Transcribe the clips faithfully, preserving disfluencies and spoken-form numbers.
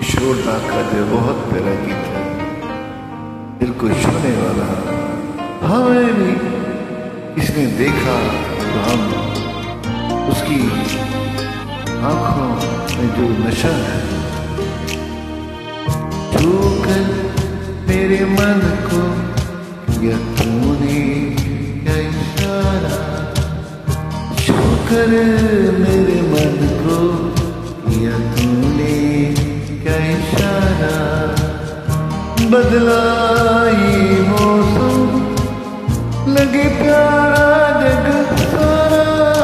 किशोर का जो बहुत प्यारा गीत है, दिल को छूने वाला। हमें भी किसने देखा तो हम उसकी आंखों में जो नशा है, छूकर मेरे मन को किया तूने क्या इशारा, छूकर मेरे मन को किया तूने क्या इशारा। बदला ये मौसम लगे प्यारा जग सारा,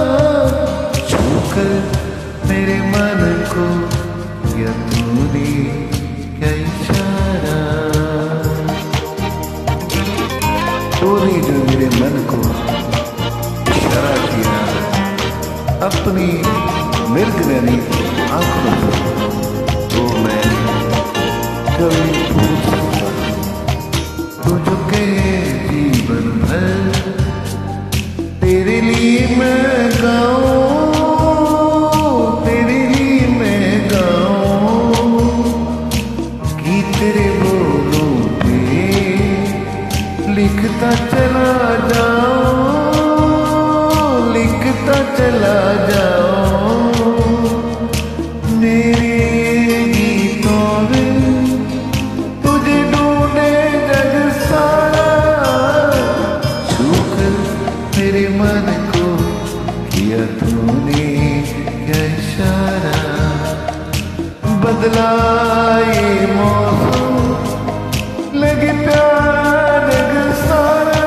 छूकर मेरे मन को किया तूने क्या इशारा। तूने जो मेरे मन को इशारा किया अपनी मृगनयनी आंखों से, तो मैं कभी भूल सकता तू जो कहे जीवन भर तेरे लिए मैं गाऊं, तेरे लिए मैं गाऊं, कि तेरे बोलों पे लिखता चला जाऊं, लिखता चला जाऊं। मेरे गीतों में तुझे ढूंढे जग सारा, छूकर मेरे मन को किया तूने क्या इशारा। बदला ये मौसम लगे प्यारा जग सारा,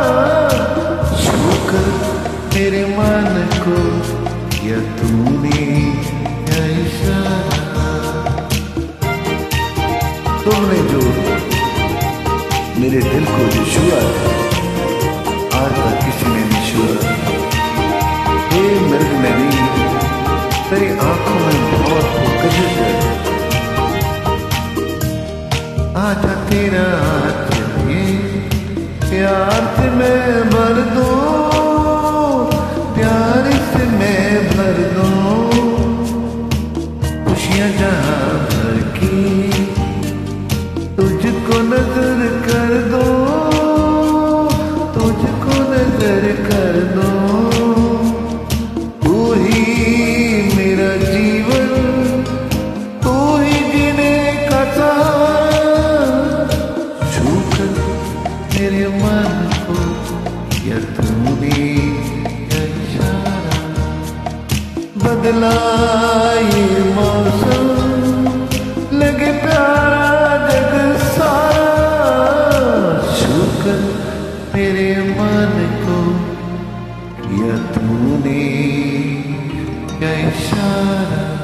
छूकर मेरे मन को किया तूने क्या इशारा। तुमने जो मेरे दिल को जो छुआ आज तक किसी ने नहीं छुआ। हे मृगनयनी तेरी आंखों में बहुत कशिश है, आजा तेरा चाहिए प्यार से मैं भर दूं, प्यार से मैं भर दूं, खुशियां जहां भर की तुझको नजर कर दो, तुझको नजर कर दो। तू ही मेरा जीवन, तू ही जीने का सहारा, छूकर मेरे मन को किया तूने क्या इशारा। बदला ये मौसम लगे प्यारा जग सारा, छूकर मेरे मन को किया तूने क्या इशारा।